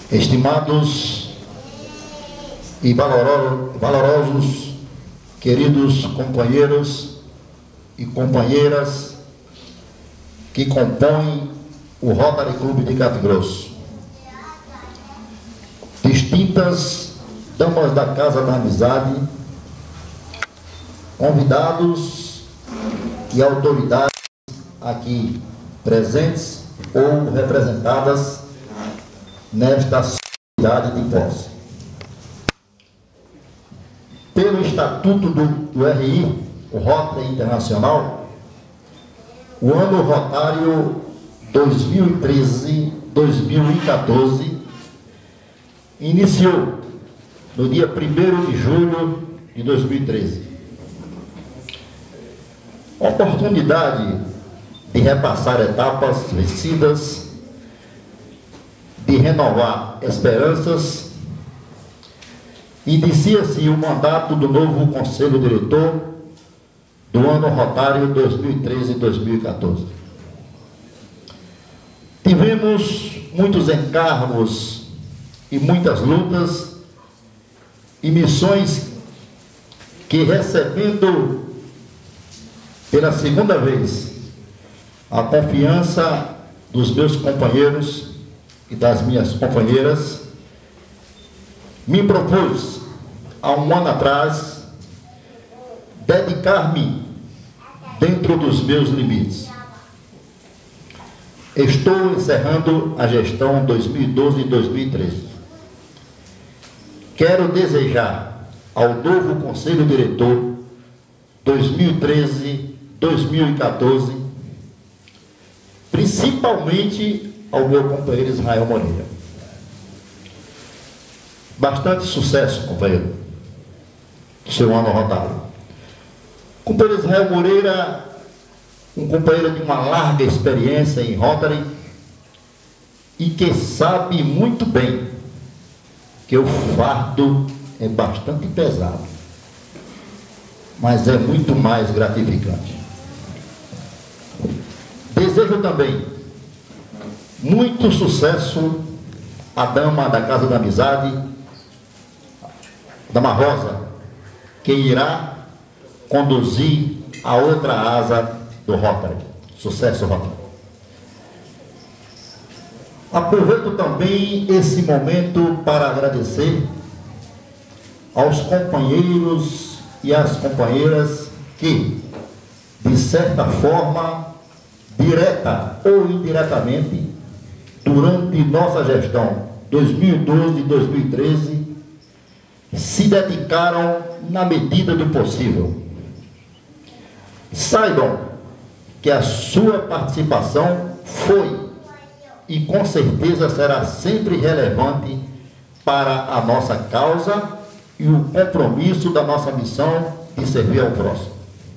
Estimados e valorosos, queridos companheiros e companheiras que compõem o Rotary Clube de Cato Grosso, distintas damas da Casa da Amizade, convidados e autoridades aqui presentes ou representadas nesta sociedade de posse. Pelo Estatuto do RI, o Rotary Internacional, o ano rotário 2013-2014 iniciou no dia 1º de julho de 2013. Oportunidade de repassar etapas vencidas, de renovar esperanças. Inicia-se o mandato do novo Conselho Diretor do ano rotário 2013-2014. Tivemos muitos encargos e muitas lutas e missões que, recebendo pela segunda vez a confiança dos meus companheiros e das minhas companheiras, me propus, há um ano atrás, dedicar-me dentro dos meus limites. Estou encerrando a gestão 2012-2013. Quero desejar ao novo Conselho Diretor 2013-2014, principalmente ao meu companheiro Israel Moreira, bastante sucesso, companheiro, do seu ano rotário. Companheiro Israel Moreira, um companheiro de uma larga experiência em Rotary e que sabe muito bem que o fardo é bastante pesado, mas é muito mais gratificante. Desejo também muito sucesso à dama da Casa da Amizade, Dama Rosa, que irá conduzir a outra asa do Rotary. Sucesso, Rotary. Aproveito também esse momento para agradecer aos companheiros e às companheiras que, de certa forma, direta ou indiretamente, durante nossa gestão 2012 e 2013, se dedicaram na medida do possível. Saibam que a sua participação foi e com certeza será sempre relevante para a nossa causa e o compromisso da nossa missão de servir ao próximo.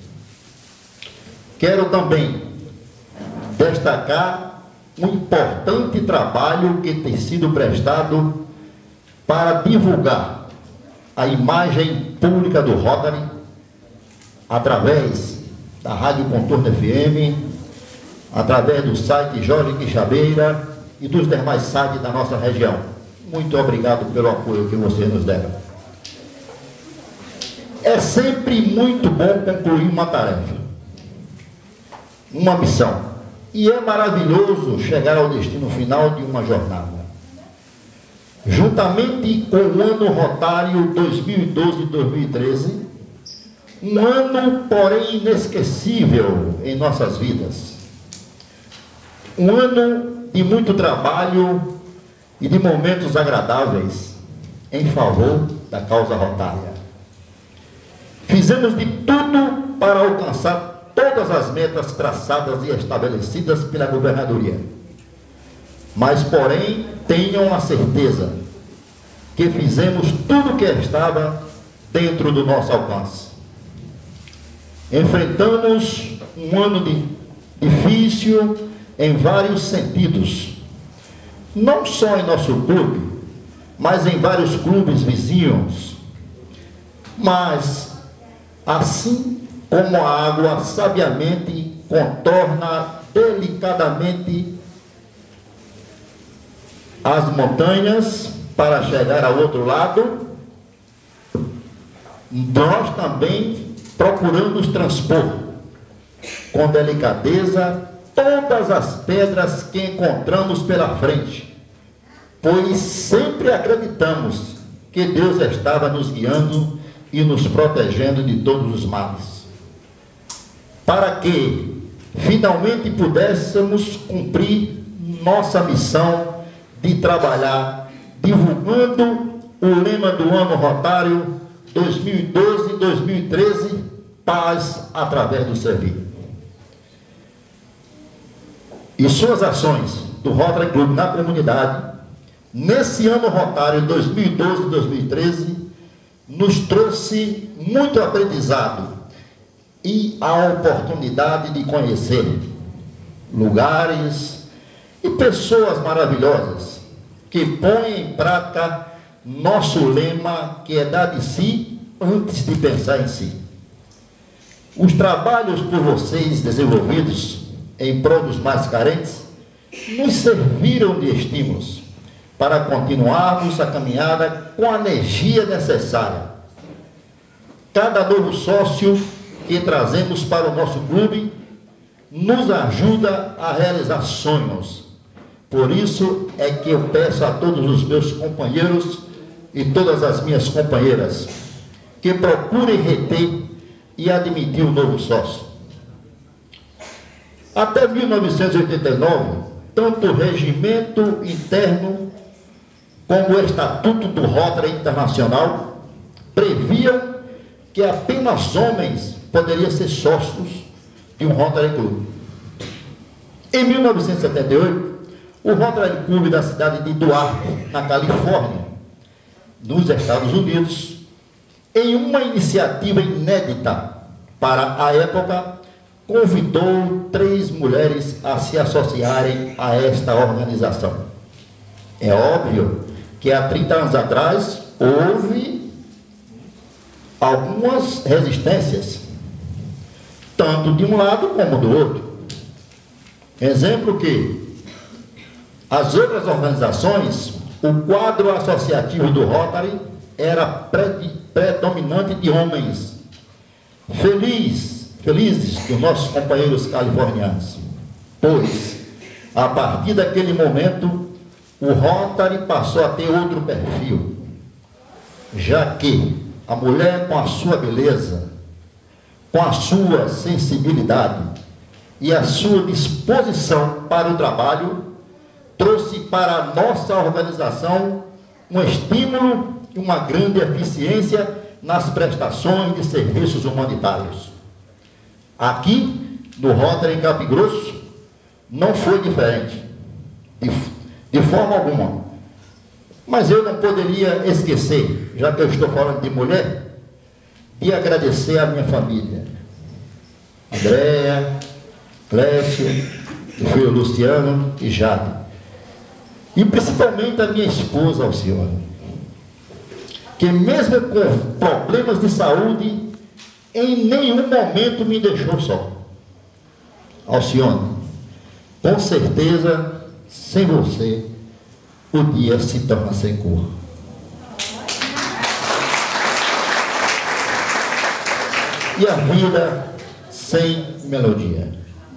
Quero também destacar um importante trabalho que tem sido prestado para divulgar a imagem pública do Rotary através da Rádio Contorno FM, através do site Jorge Quixabeira e dos demais sites da nossa região. Muito obrigado pelo apoio que vocês nos deram. É sempre muito bom concluir uma tarefa, uma missão. E é maravilhoso chegar ao destino final de uma jornada. Juntamente com o ano rotário 2012-2013, um ano, porém, inesquecível em nossas vidas. Um ano de muito trabalho e de momentos agradáveis em favor da causa rotária. Fizemos de tudo para alcançar todas as metas traçadas e estabelecidas pela governadoria. Mas, porém, tenham a certeza que fizemos tudo o que estava dentro do nosso alcance. Enfrentamos um ano difícil em vários sentidos, não só em nosso clube, mas em vários clubes vizinhos. Mas, assim como a água sabiamente contorna delicadamente as montanhas para chegar ao outro lado, nós também procuramos transpor com delicadeza todas as pedras que encontramos pela frente, pois sempre acreditamos que Deus estava nos guiando e nos protegendo de todos os males, para que finalmente pudéssemos cumprir nossa missão de trabalhar divulgando o lema do ano rotário 2012-2013, paz através do servir. E suas ações do Rotary Club na comunidade, nesse ano rotário 2012-2013, nos trouxe muito aprendizado e a oportunidade de conhecer lugares e pessoas maravilhosas que põem em prática nosso lema, que é dar de si antes de pensar em si. Os trabalhos por vocês desenvolvidos em prol dos mais carentes nos serviram de estímulos para continuarmos a caminhada com a energia necessária. Cada novo sócio que trazemos para o nosso clube nos ajuda a realizar sonhos. Por isso é que eu peço a todos os meus companheiros e todas as minhas companheiras que procurem reter e admitir um novo sócio. Até 1989, tanto o regimento interno como o Estatuto do Rotary Internacional previam que apenas homens poderiam ser sócios de um Rotary Club. Em 1978, o Rotary Club da cidade de Duarte, na Califórnia, nos Estados Unidos, em uma iniciativa inédita para a época, convidou 3 mulheres a se associarem a esta organização. É óbvio que há 30 anos atrás houve algumas resistências, tanto de um lado como do outro. Exemplo que as outras organizações, o quadro associativo do Rotary era predominante de homens. Felizes dos nossos companheiros californianos, pois a partir daquele momento o Rotary passou a ter outro perfil, já que a mulher, com a sua beleza, com a sua sensibilidade e a sua disposição para o trabalho, trouxe para a nossa organização um estímulo e uma grande eficiência nas prestações de serviços humanitários. Aqui, no Rotary em Capim Grosso, não foi diferente, de forma alguma. Mas eu não poderia esquecer, já que eu estou falando de mulher, de agradecer à minha família. Andréia, Clécio, o filho Luciano e Jade. E principalmente a minha esposa, Alcione, que mesmo com problemas de saúde, em nenhum momento me deixou só. Alcione, com certeza, sem você, o dia se torna sem cor. E a vida sem melodia.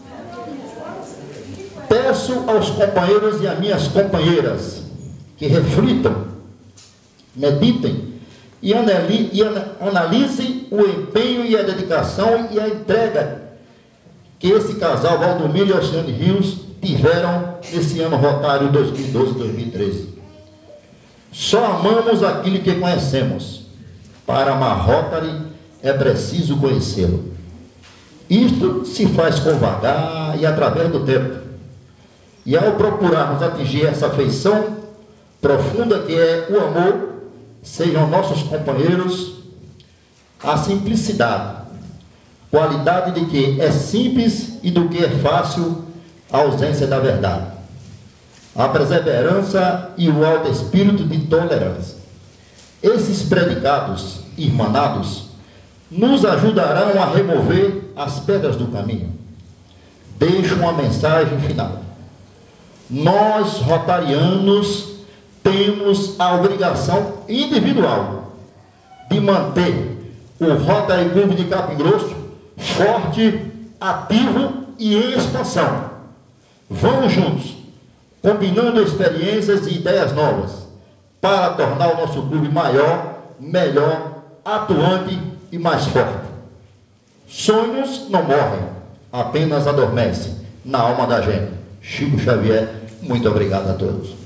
Peço aos companheiros e às minhas companheiras que reflitam, meditem e analise o empenho e a dedicação e a entrega que esse casal, Valdomiro e Alcione Rios, tiveram nesse ano rotário 2012-2013. Só amamos aquilo que conhecemos. Para amar Rotary é preciso conhecê-lo. Isto se faz com vagar e através do tempo. E ao procurarmos atingir essa afeição profunda que é o amor, sejam nossos companheiros, a simplicidade, qualidade de que é simples e do que é fácil, a ausência da verdade, a perseverança e o alto espírito de tolerância. Esses predicados irmanados nos ajudarão a remover as pedras do caminho. Deixo uma mensagem final. nós, rotarianos, temos a obrigação individual de manter o Rotary Clube de Capim Grosso forte, ativo e em expansão. Vamos juntos, combinando experiências e ideias novas, para tornar o nosso clube maior, melhor, atuante e mais forte. Sonhos não morrem, apenas adormecem na alma da gente. Chico Xavier, muito obrigado a todos.